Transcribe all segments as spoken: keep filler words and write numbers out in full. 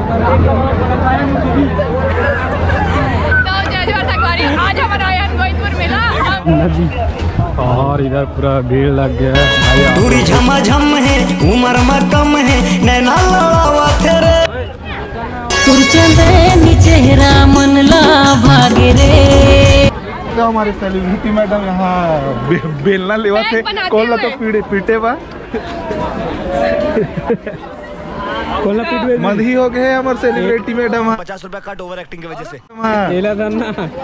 आज हमारा आया गोविंदपुर मेला नदी और इधर पूरा भीड़ लग गया है। दूरी झमाझम है, उम्र में कम है, नैना लड़ावा तेरे चेहरा मन ला भागे रे। तो हमारे सेलिब्रिटी मैडम यहाँ बे, बेलना लेवा थे कोला तो पीड़े पीटे बा कोला पीटे मंदी हो गए हमारे सेलिब्रिटी मैडम। पचास रुपया कट ओवर एक्टिंग की वजह से एला दन्ना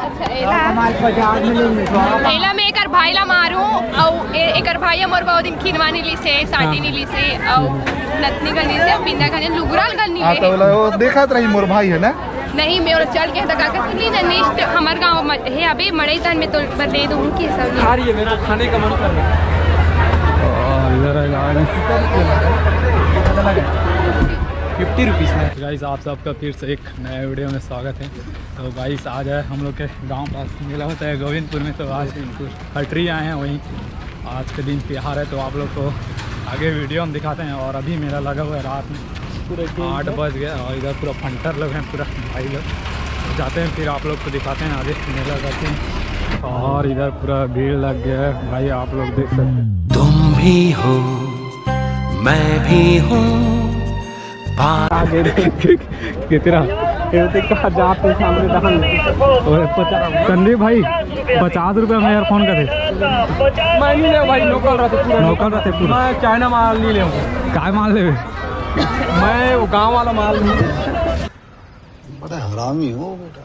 एला में एकर भाई ला मारू और एकर भाई मोर बहुत दिन खिनवानी ली से साटी नी से और नतनी गनी से बिंदा खाने लुगराल गनी हां तो वो देखत रही मोर भाई है ना। नहीं मैं और चल के दगा के ली ना नेक्स्ट हमार गांव है अबे मड़ई तन में तो पर दे दूं की सब आ रही है मेरे को खाने का मन कर रहा है। और इधर है गाड़ी फिफ्टी रुपीज़ में। गाइस आप सबका फिर से एक नया वीडियो में स्वागत है। तो गाइस आज है हम लोग के गांव पास मेला होता है गोविंदपुर में। तो आज हटरी आए हैं वहीं, आज के दिन त्योहार है तो आप लोग को आगे वीडियो हम दिखाते हैं। और अभी मेला लगा हुआ है रात में पूरे आठ बज गया और इधर पूरा फंटर लोग हैं पूरा भाई लोग जाते हैं फिर आप लोग को दिखाते हैं आगे मेला करते हैं। और इधर पूरा भीड़ लग गया है भाई आप लोग देख सकते हैं। तुम भी हो मैं भी हूँ आगे कितना कहा जाते सामने दहन संदीप भाई पचास रुपये में ईयरफोन का थे मैं नहीं ले भाई लोकल रहते पूरा लोकल रहते पूरा मैं चाइना माल नहीं ले काय माल ले मैं वो गांव वाला माल नहीं। बड़ा हरामी हो बेटा।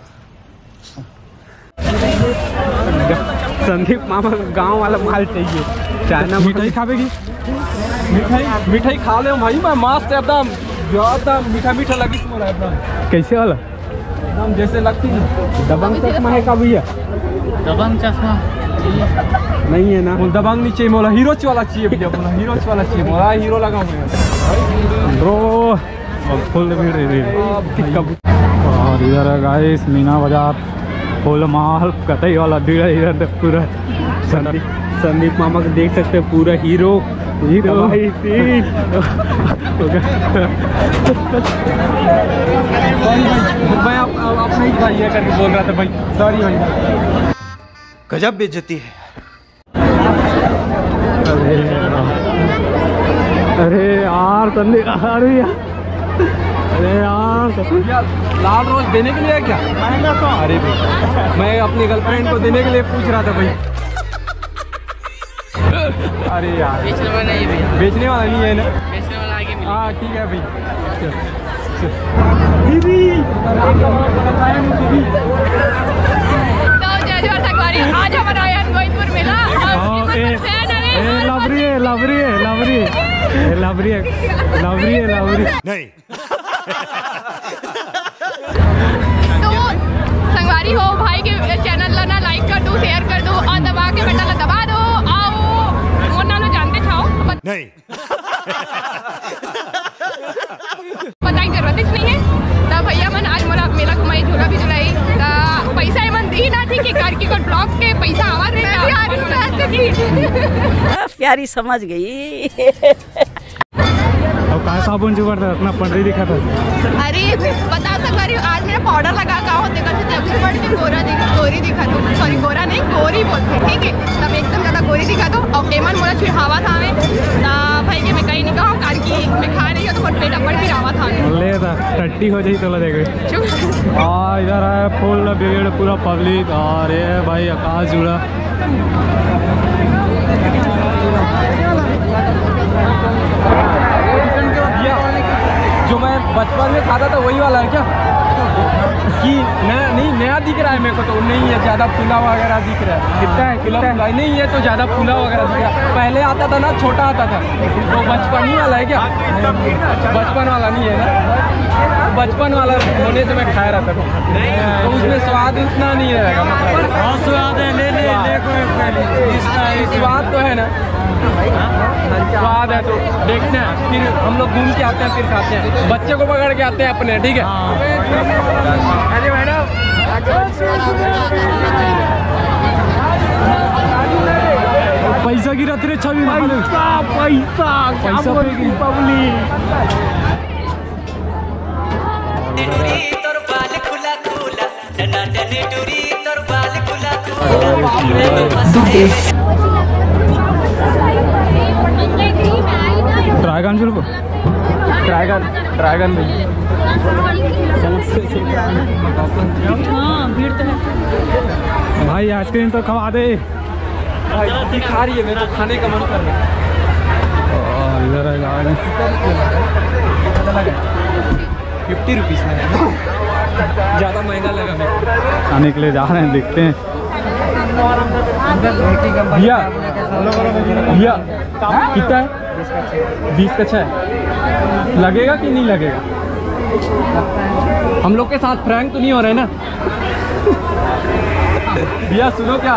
संदीप मामा गांव वाला माल चाहिए। चाइना मिठाई खावेगी मिठाई मिठाई खा ले भाई मैं मस्त एकदम ज्यादा मीठा मीठा लगी तुम्हारा एकदम। कैसे वाला एकदम जैसे लगती है। दबंग चश्मा है का भैया? दबंग चश्मा नहीं है ना। वो दबंग नहीं चाहिए मोला हीरो वाला चाहिए भैया। मोला हीरो वाला चाहिए मोला हीरो लगा हुआ ब्रो फुल भीड़ है। और इधर है गाइस मीना बाजार फुल माल कतई वाला भीड़ है इधर पूरा। संदीप संदीप मामा को देख सकते हैं पूरा हीरो हीरो भाई मैं अपना ही भाई करके बोल रहा था भाई सॉरी भाई। गजब बेइज्जती है। अरे यार संदीप अरे यार अरे यार लाल रोज देने के लिए है क्या? महंगा तो अरे भाई मैं अपनी गर्लफ्रेंड को देने के लिए पूछ रहा था भाई। अरे यार बेचने वाला नहीं भैया। बेचने वाला नहीं है ना? बेचने वाला आगे मिलेगा। हाँ ठीक है भाई। तो जय जय ठगवारी आज हमारा आया गोविंदपुर मेला लवरी है लवरी है लवरी है लवरी है लवरी है लवरी नहीं। तो संगवारी हो भाई के चैनल ला ना लाइक कर दो शेयर कर दो और दबा के बटन ला दबा दो आओ वो ना जानते छाओ नहीं। पता ही जरूरत नहीं है तो भैया मन आज मोरा मेला घुमाई झूला भी झुलाई तो पैसा मन दी ना ठीक है कार की कोई ब्लॉक के पैसा आवा रे प्यारी समझ गई। अब कहाँ साबुन जुगाड़ था अपना पंडरी दिखा था। अरे बता सकता रही आज मेरा पाउडर लगा का होते कर बढ़ के गोरा दिखा गोरी दिखा दो सॉरी गोरा नहीं गोरी बोलते ठीक है तब एकदम ज्यादा गोरी दिखा दो और एमन मोला छिड़ावा था हमें ना भाई के मैं कहीं नहीं कहूँ कार की मैं खा रही हूँ तो पेट अपर भी रावा था ले था टट्टी हो जाए तो देखे। हाँ इधर है फुल भीड़ पूरा पब्लिक और ये भाई आकाश जुड़ा जो मैं बचपन में खाता था वही वाला है क्या कि नया नहीं नया दिख रहा है मेरे को तो नहीं है ज़्यादा फूला वगैरह दिख रहा है। कितना है कितना है नहीं है तो ज़्यादा फूला वगैरह दिख रहा है। पहले आता था ना छोटा आता था तो बचपन ही वाला है क्या? बचपन वाला नहीं है ना। बचपन वाला होने से मैं खाया रहता था तो उसमें स्वाद उतना नहीं रहेगा। मतलब स्वाद है ले ले स्वाद तो है ना स्वाद है तो देखते हैं फिर हम लोग घूम के आते हैं फिर खाते हैं बच्चे को पकड़ के आते हैं अपने ठीक है। अरे मैडम पैसा गिरा तेरे छवि पैसा पैसा पैसा एक ड्रैगन बिल्कुल ड्रैगन ड्रैगन भी भाई आइसक्रीम तो खवा दे। भाई खा रही है, मेरे को खाने का मन कर रहा है। फिफ्टी रुपीज़ में ज़्यादा महंगा लगा मेरे को। खाने के लिए जा रहे हैं, देखते हैं। भैया भैया कितना है? बीस का छः लगेगा कि नहीं लगेगा? हम लोग के साथ प्रैंक तो नहीं हो रहे ना? भैया सुनो क्या,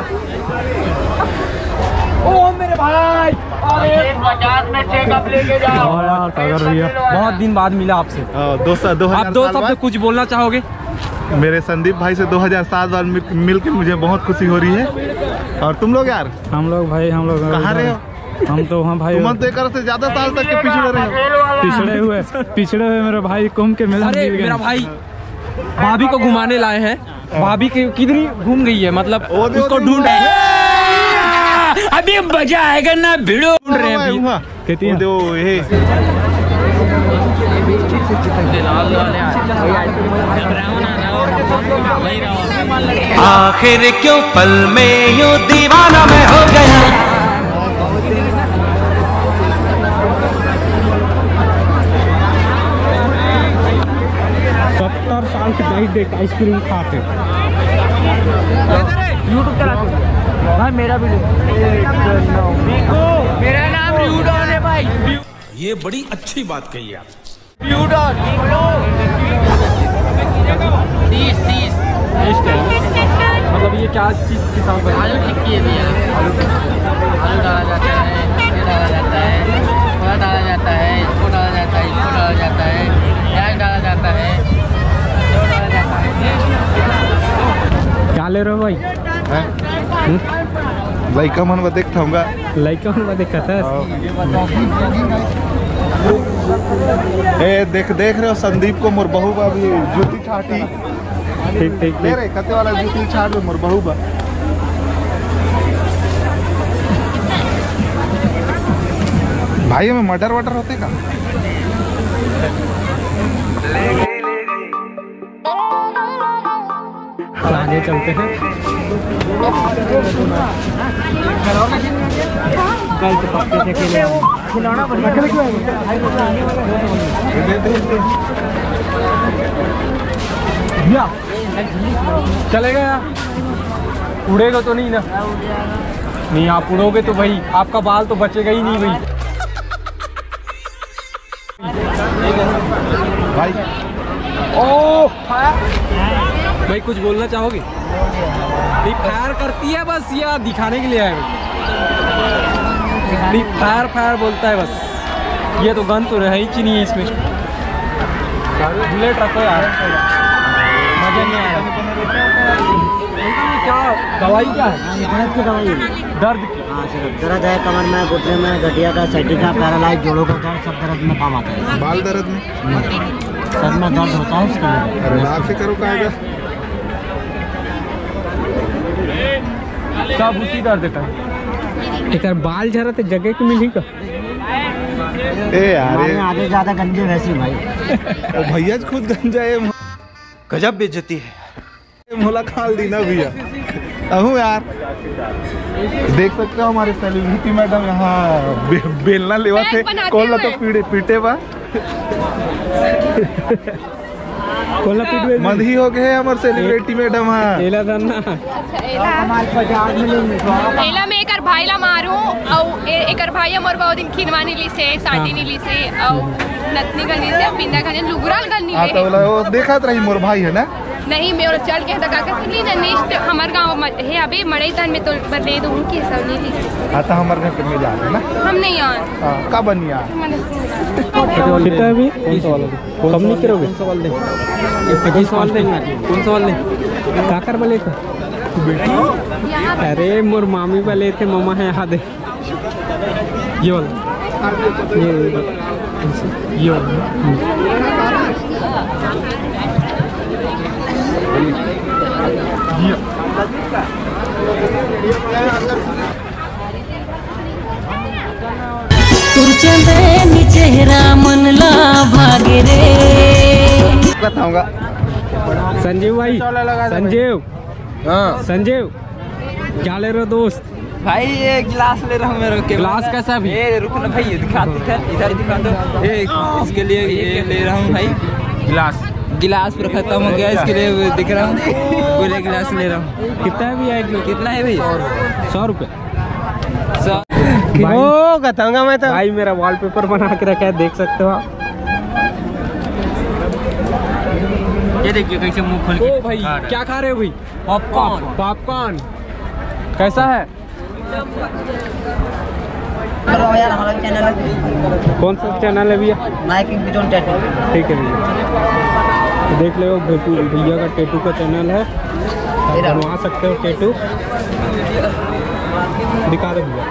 ओ मेरे भाई पचास में चेकअप लेके जाओ यार सागर भैया, बहुत दिन बाद मिला आपसे। दो सौ दो आप दो शब्द कुछ बोलना चाहोगे? मेरे संदीप भाई से दो हज़ार सात बार मिल के मुझे बहुत खुशी हो रही है। और तुम लोग यार, हम लोग भाई हम लोग कहाँ रहे हो? हम तो वहाँ भाई तुम तो एक से ज्यादा साल तक के पिछड़े रहे हो। पिछड़े हुए पिछड़े हुए मेरे भाई कुंभ के मेला। अरे मेरा भाई भाभी को घुमाने लाए हैं। भाभी की किधरी घूम गई है, मतलब उसको ढूंढ रहे हैं। अभी मजा आएगा ना, भिड़ो ढूंढ रहे हैं कहती है दो ये आखिर क्यों पल में यूं दीवाना मैं हो गया। सत्तर साल की दाई देख आइसक्रीम खाते। यूट्यूब चलाते भाई, मेरा भी मेरा नाम यूडॉन है भाई। ये बड़ी अच्छी बात कही आप। यूडॉन तीस तीस मतलब ये क्या चीज़ के साथ? आलू टिक्की है भैया। आलू डाला जाता है, ये डाला जाता है, थोड़ा डाला जाता है, इसको डाला जाता है, इसको डाला जाता है, प्याज डाला जाता है, वो डाला जाता है। क्या ले रहे हो भाई? लड़का मन में देखता हूँ लड़का मन देखा था। ए देख देख रहे हो संदीप को मोर बहू बा भी जूती छाटी ठीक ठीक ले रहे कते वाला जूती छाट में मोर बहू बा। भाई में मर्डर वर्डर होते का? आगे चलते हैं। चलेगा यार, उड़ेगा तो नहीं ना? नहीं, आप उड़ोगे तो भाई आपका बाल तो बचेगा ही नहीं भाई। भाई ओ भाई कुछ बोलना चाहोगे? नहीं, फायर करती है बस, या दिखाने के लिए आए? नहीं, फायर फायर बोलता है बस। ये तो गन तो है ही नहीं है इसमें। बुलेट रखो यार, मजा नहीं आया। क्या दवाई क्या है? दर्द की दवाई है। दर्द की? हाँ सर, दर्द है कमर में, घुटने में, गठिया का, सर्दी का, पैरालाइज, जोड़ों का दर्द, सब दर्द में काम आता है। बाल दर्द में सर में दर्द होता है उसके लिए। अरे लाभ से करो कहा सब उसी दर्द का। एक बाल झरा तो जगह की मिली का? ए यार हमारे आधे ज्यादा गंजे वैसे भाई। ओ भैया खुद गंजा है। गजब बेइज्जती है। मोला खाल दी ना भैया। अहू यार देख सकते हो हमारे सेलिब्रिटी मैडम यहाँ बे, बेलना लेवा थे कौन ला तो पीटे पीटे बा कोला पीट में मधी हो गए हमारे सेलिब्रिटी मैडम। हाँ एला धन्ना एला में एकर भाई ला मारू और एकर भाई मोर बहुत दिन खिनवानी ली से साटी नी ली से और नतनी गनी से बिंदा खाने लुगराल गनी हाँ तो वो देखा रही मोर भाई है ना? नहीं मैं चल के तका के ली ना नेक्स्ट हमार गांव है अभी मड़ई तन में तो बदले दो की सब नहीं ली। हाँ तो हमारे घर पे मिल जाते ना। हम नहीं आ हाँ का बनिया कितना है अभी? कौन सा वाला कम नहीं करोगे? कौन सा वाला दे? पच्चीस सवाल दे। कौन सा वाला दे? काकर वाले था? अरे मोर मामी वाले थे, मामा है यहाँ दे। ये वाला ये ये वाला ये बताऊंगा। संजीव भाई, संजीव, हाँ संजीव क्या ले रहे हो दोस्त? भाई ये गिलास ले रहा हूँ मेरे के गिलास कैसा भी? ये रुको ना भाई, ये दिखा दो इधर दिखा दो। ये इसके लिए ये ले रहा हूँ भाई गिलास। गिलास पूरा खत्म हो गया, इसके लिए दिख रहा हूँ पूरे गिलास ले रहा हूँ। कितना है भैया? कितना है भैया? सौ रुपये। सौ ओ बताऊंगा मैं तो। भाई मेरा वॉलपेपर बना के रखा है, देख सकते हो आप। ये देखिए कैसे मुंह खोल के भाई क्या खा रहे हो भाई? पॉपकॉर्न। पॉपकॉर्न कैसा है? यार हमारा चैनल है। कौन सा चैनल है भैया? माइकिंग बिजोन टैटू। ठीक है भैया, तो देख लो भैया का टैटू का चैनल है, बनवा सकते हो टैटू। दिखा दो भैया,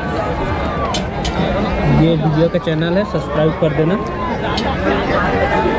ये भैया का चैनल है, सब्सक्राइब कर देना।